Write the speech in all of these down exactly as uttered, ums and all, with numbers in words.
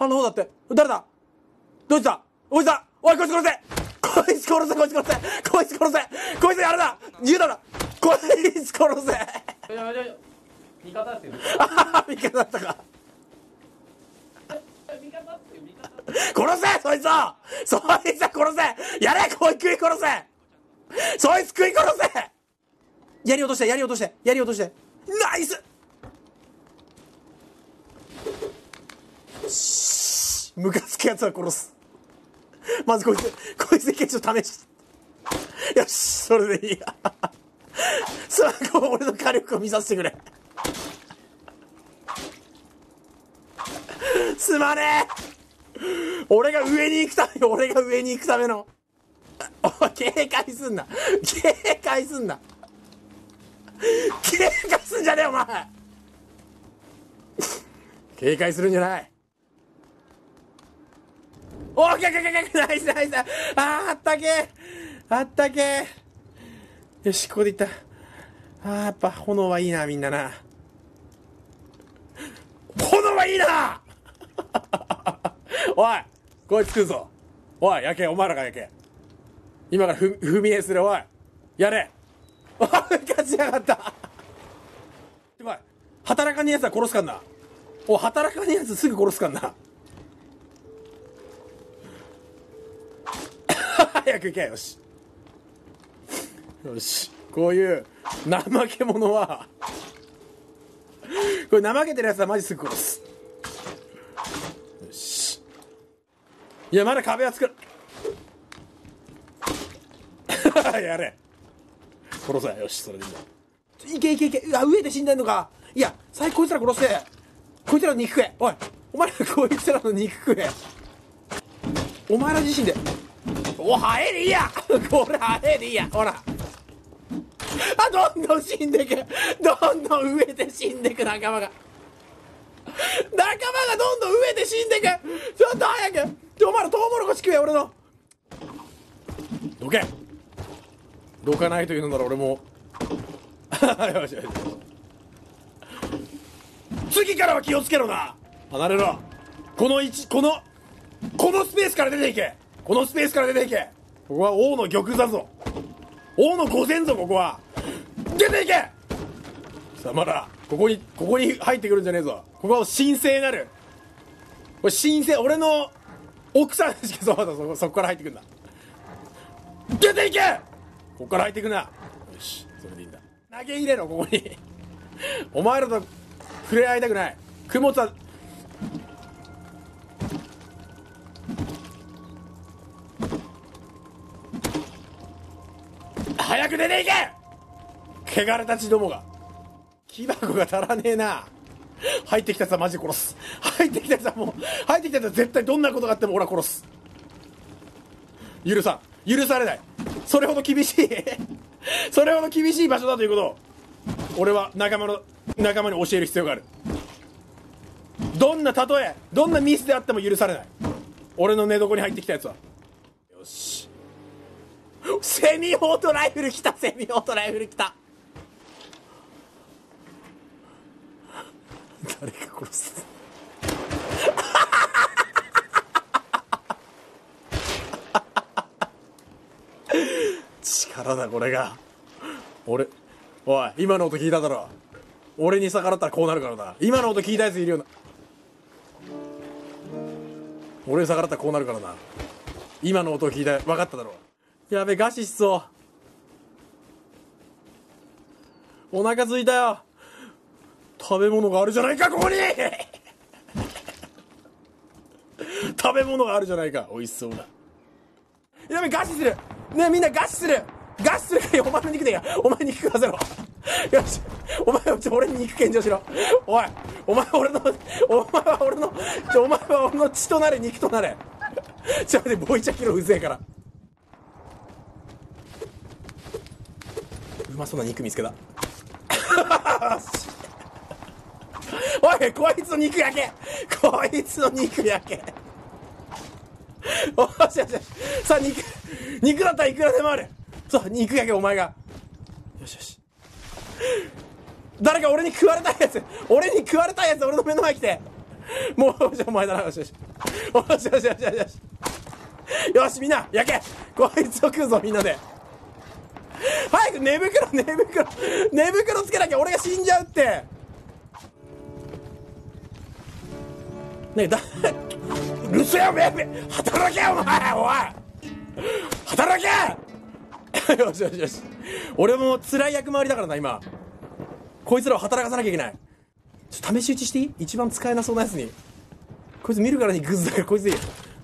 鼻の方だって。誰だ？どいつだ？おいつだ！おい、こいつ殺せ！こいつ殺せ、こいつ殺せ！こいつ殺せ！こいつやるな！銃だな！こいつ殺せ！ いやいやいや、味方ですよ。 あは味方だったか。 味方ですよ、味方。 殺せそいつをそいつは殺せやれこい食い殺せそいつ食い殺せ槍落として槍落として槍落としてナイスムカつくやつは殺す。まずこいつこいつ一回ちょっと試しよしそれでいいやさあこう俺の火力を見させてくれすまねえ俺が上に行くために俺が上に行くためのおい警戒すんな警戒すんな警戒すんじゃねえお前警戒するんじゃないおー、ナイスナイスナイスあーあったけあったけよしここでいったあーやっぱ炎はいいなみんなな炎はいいなおいこいつ食うぞおい焼けお前らが焼け今からふ踏み絵するおいやれおい勝ちやがったおい働かねえやつは殺すかんなおい働かねえやつすぐ殺すかんな早く行けよしよしこういう怠け者はこれ怠けてるやつはマジすぐ殺すよしいやまだ壁は作るやれ殺せよしそれでいいんだいけいけいけうわ上で死んでんのかいや最後こいつら殺してこいつらの肉食えおいお前らこいつらの肉食えお前ら自身でお早いでいいやこれ早いでいいやほらあどんどん死んでくどんどん上で死んでく仲間が仲間がどんどん上で死んでくちょっと早くお前らトウモロコシ食え俺のどけどかないというのなら俺もよしよし次からは気をつけろな離れろこの位置このこのスペースから出ていけこのスペースから出ていけここは王の玉座ぞ王の御前ぞここは出ていけさあまだここにここに入ってくるんじゃねえぞここは神聖なるこれ神聖俺の奥さんしかそうだ そ, そこから入ってくるんだ出ていけここから入ってくなよしそれでいいんだ投げ入れろここにお前らと触れ合いたくない供物は早く出ていけ汚れたちどもが木箱が足らねえな入ってきたやつはマジで殺す入ってきたやつはもう入ってきたやつは絶対どんなことがあっても俺は殺す許さん許されないそれほど厳しいそれほど厳しい場所だということを俺は仲間の仲間に教える必要があるどんな例えどんなミスであっても許されない俺の寝床に入ってきたやつはよしセミオートライフル来たセミオートライフル来た誰か殺す力だこれが俺おい今の音聞いただろ俺に逆らったらこうなるからな今の音聞いたやついるよな俺に逆らったらこうなるからな今の音聞いた分かっただろやべ餓死しそうお腹すいたよ食べ物があるじゃないかここに食べ物があるじゃないか美味しそうだやべ餓死するねえみんな餓死する餓死するからお前の肉でいいやお前肉食わせろよしお前ちょ俺に肉献上しろおいお前俺のお前は俺のちょお前は俺の血となれ肉となれちょっと待ってボイチャキロうぜえからうまそうな肉見つけたおいこいつの肉焼けこいつの肉焼けおしよしよしさあ肉肉だったらいくらでもあるそう肉焼けお前がよしよし誰か俺に食われたいやつ俺に食われたいやつ俺の目の前来てもうお前だな。よしよしよしよしよしよしよしよし、みんな焼け。こいつを食うぞみんなで。早く寝袋寝袋寝袋つけなきゃ俺が死んじゃうって。ねえだうるせえよべべ、働けよお前、おい働けよしよしよし、俺も辛い役回りだからな今。こいつらを働かさなきゃいけない。ちょっと試し打ちしていい？一番使えなそうなやつに。こいつ見るからにグズだからこいつでいい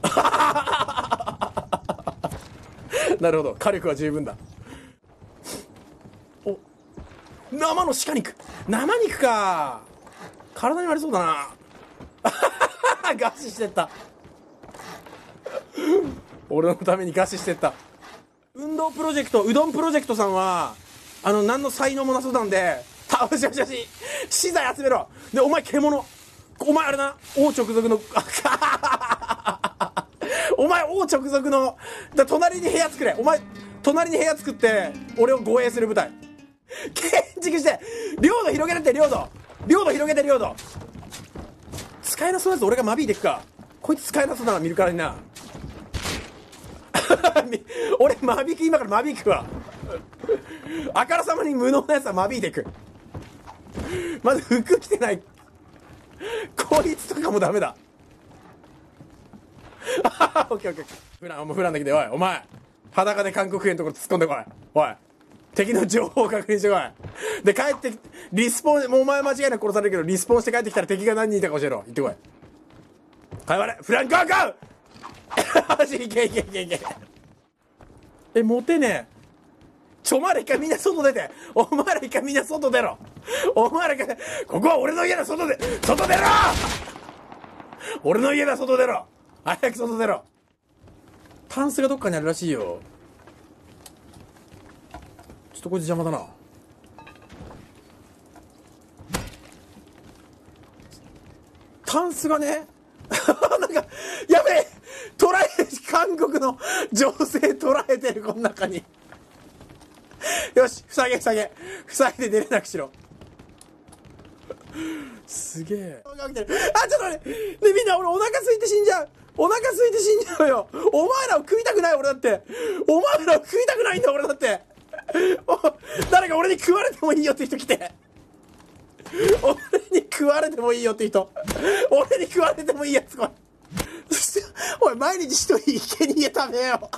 なるほど、火力は十分だ。お、生の鹿肉、生肉か。体に悪そうだな餓死してった。俺のために餓死してった。運動プロジェクト、うどんプロジェクトさんはあの何の才能もなそうなんで、よしよしよし、資材集めろ。でお前獣、お前あれな、王直属のお前王直属のだ、隣に部屋作れ。お前隣に部屋作って俺を護衛する部隊建築して、領土広げるって、領土領土広げて、領土使えなそうなやつ俺が間引いていくか。こいつ使えなそうだな見るからにな俺間引き、今から間引くわあからさまに無能なやつは間引いていく。まず服着てないこいつとかもダメだオッケーオッケー。普段もう普段だけで、おいお前裸で韓国兵のところ突っ込んでこい。おい敵の情報を確認してこい。で帰ってリスポン、もうお前間違いなく殺されるけどリスポンして帰ってきたら敵が何人いたか教えろ。行ってこい。会話ね、フランクアカウよし、いけいけいけいけ。え、モテねえ。ちょ、お前ら一回みんな外出て。お前ら一回みんな外出ろ。お前ら一回、ここは俺の家だ、外で、外出ろ俺の家だ、外出ろ。早く外出ろ。タンスがどっかにあるらしいよ。ちょっとこいつ邪魔だな。タンスがねなんかやべえ、捉え、韓国の女性捉えてる、この中によし、塞げ塞げ塞いで出れなくしろ。すげえ。あ、ちょっと待って、ね、みんな俺お腹空いて死んじゃう。お腹空いて死んじゃうよ。お前らを食いたくない俺だって。お前らを食いたくないんだ俺だって。誰か俺に食われてもいいよって人来て。俺に食われてもいいよって人。俺に食われてもいいやつ来い。おい、毎日一人生贄食べよう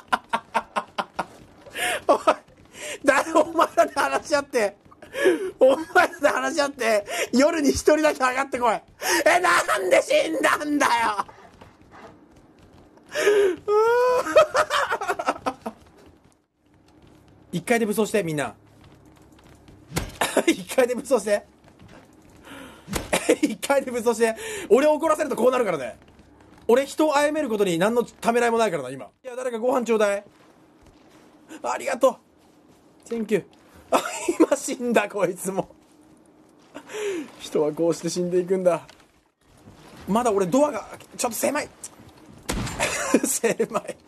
おい、誰お前らで話し合って、お前らで話し合って夜に一人だけ上がってこい。え、なんで死んだんだよ一回で武装して、みんな一回で武装して一回で武装して。俺を怒らせるとこうなるからね。俺人を殺めることに何のためらいもないからな今。いや、誰かご飯ちょうだい。ありがとう、センキュー。あ、今死んだこいつも人はこうして死んでいくんだ。まだ俺ドアがちょっと狭い狭い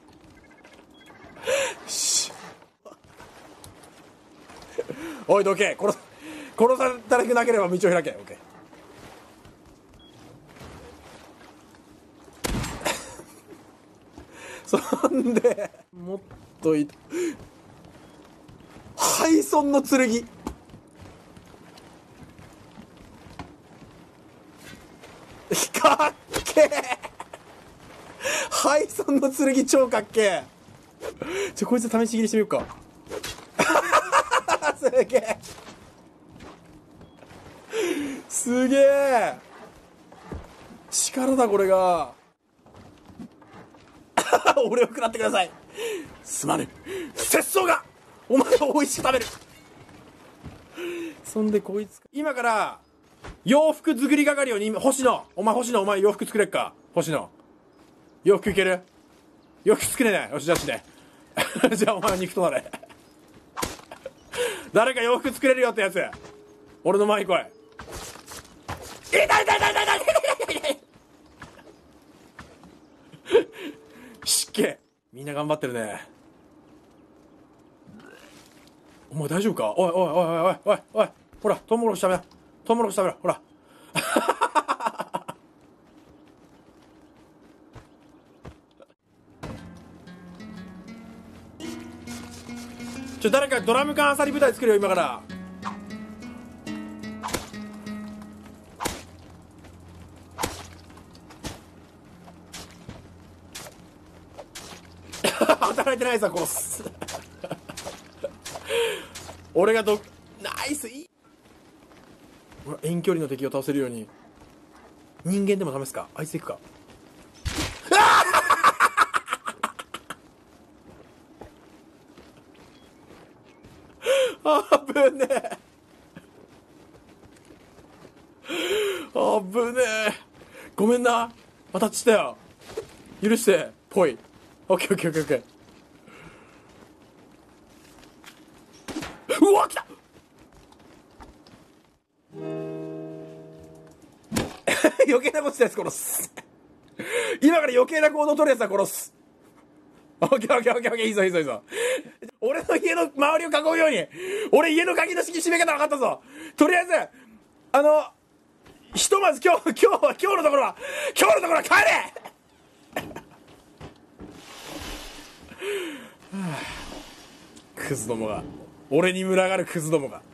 おいどけ、殺殺されたくなければ道を開け。オッケーそんでもっといい廃村の剣かっけえ。廃村の剣超かっけえ。ちょ、こいつ試し切りしてみようかすげえすげえ力だこれが俺を食らってください。すまぬ、節操がお前を美味しく食べる。そんでこいつ今から洋服作り係をに、星野、お前星野、お前洋服作れっか。星野洋服いける？洋服作れない。よし、じゃあしてじゃあお前肉となれ誰か洋服作れるよってやつ俺の前に来い。痛い痛い痛い痛い痛い痛い痛いしっけ、みんな頑張ってるね。お前大丈夫か。おいおいおいおいおいおい、ほらトウモロコシ食べろ、トウモロコシ食べろ、ほらちょ誰かドラム缶あさり部隊作るよ今から働いてないさ殺す俺がどナイスいい遠距離の敵を倒せるように人間でも試すかあいついくかあぶねえあぶねえごめんな当たっちゃったよ許してぽいオッケーオッケーオッケーオッケーうわ来た余計なことしたやつ殺す今から余計な行動取るやつは殺すオッケーオッケーオッケーオッケーいいぞいいぞいいぞ俺の家の周りを囲うように俺家の鍵の閉め方分かったぞとりあえずあのひとまず今日今日は今日のところは今日のところは帰れクズどもが俺に群がるクズどもが